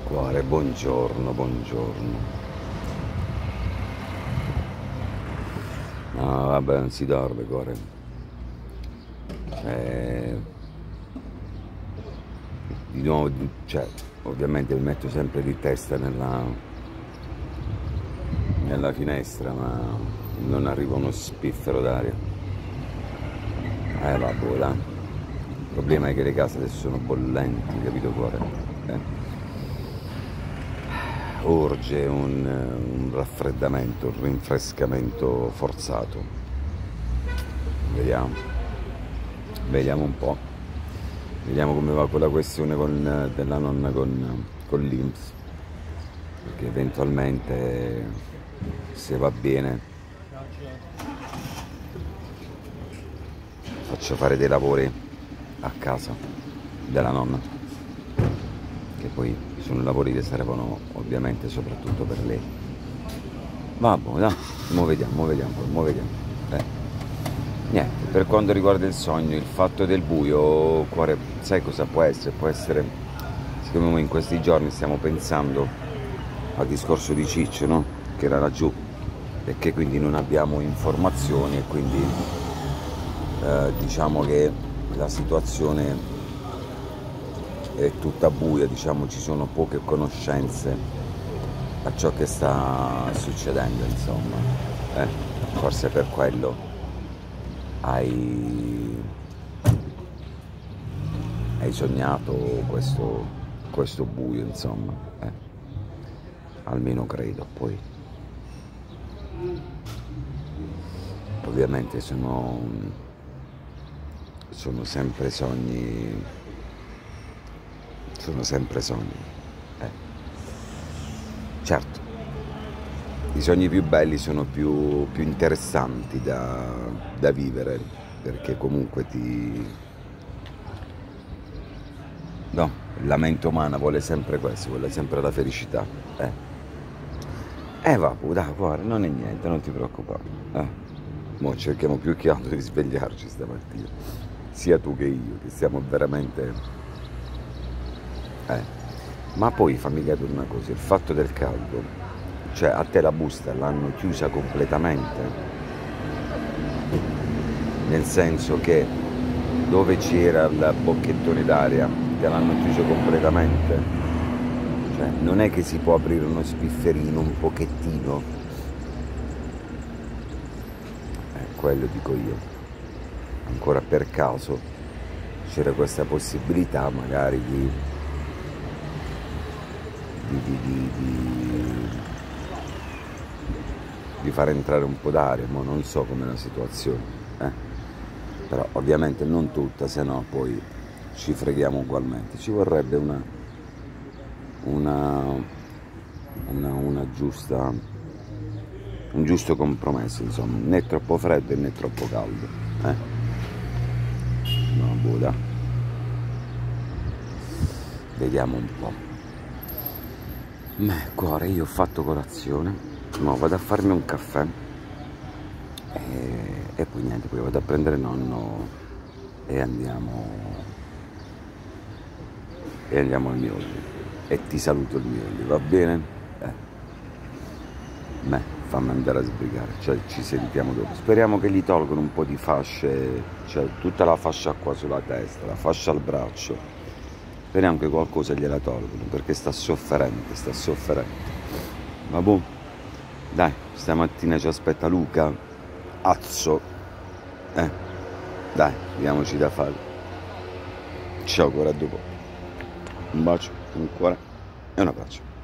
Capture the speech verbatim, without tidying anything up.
Cuore, buongiorno, buongiorno. No, vabbè, non si dorme, cuore. Eh, di nuovo, cioè, ovviamente mi metto sempre di testa nella, nella finestra, ma non arriva uno spiffero d'aria. Eh, vabbè, là. Il problema è che le case adesso sono bollenti, capito, cuore? Eh? Urge un, un raffreddamento, un rinfrescamento forzato. Vediamo, vediamo un po', vediamo come va quella questione con, della nonna con, con l'I N P S, perché eventualmente, se va bene, faccio fare dei lavori a casa della nonna, che poi sono lavori che servono ovviamente soprattutto per lei. Vabbè, dai, mo vediamo, mo vediamo, mo vediamo. Eh. Niente, per quanto riguarda il sogno, il fatto del buio, cuore, sai cosa può essere? Può essere, secondo me in questi giorni stiamo pensando al discorso di Ciccio, no? Che era laggiù, e che quindi non abbiamo informazioni, e quindi eh, diciamo che la situazione è tutta buia, diciamo, ci sono poche conoscenze a ciò che sta succedendo, insomma. Eh? Forse per quello hai, hai sognato questo, questo buio, insomma. Eh? Almeno credo, poi. Ovviamente sono, sono sempre sogni. Sono sempre sogni. Eh. Certo, i sogni più belli sono più, più interessanti da, da vivere, perché comunque ti... No, la mente umana vuole sempre questo, vuole sempre la felicità. Eh, eh vabbè, dai, cuore, non è niente, non ti preoccupare. Eh. Mo cerchiamo più che altro di svegliarci stamattina, sia tu che io, che siamo veramente... Eh, ma poi fammi capire una cosa, il fatto del caldo, cioè a te la busta l'hanno chiusa completamente, nel senso che dove c'era il bocchettone d'aria te l'hanno chiuso completamente, cioè non è che si può aprire uno spifferino un pochettino, eh, quello dico io, ancora per caso c'era questa possibilità magari di Di, di, di, di, di far entrare un po' d'aria, ma non so com'è la situazione, eh? Però ovviamente non tutta, se no poi ci freghiamo ugualmente. Ci vorrebbe una, una, una, una giusta, un giusto compromesso, insomma, né troppo freddo né troppo caldo, eh? No, Buda. Vediamo un po'. Beh, cuore, io ho fatto colazione, no, vado a farmi un caffè e, e poi niente, poi vado a prendere nonno e andiamo e andiamo al Miolli e ti saluto il Miolli, va bene? Eh. Beh, fammi andare a sbrigare, cioè ci sentiamo dopo. Speriamo che gli tolgono un po' di fasce, cioè tutta la fascia qua sulla testa, la fascia al braccio. Speriamo che qualcosa gliela tolgono, perché sta sofferente, sta sofferente. Ma boh, dai, stamattina ci aspetta Luca, Azzo, eh, dai, diamoci da fare. Ciao, cuore, a dopo. Un bacio, un cuore e un abbraccio.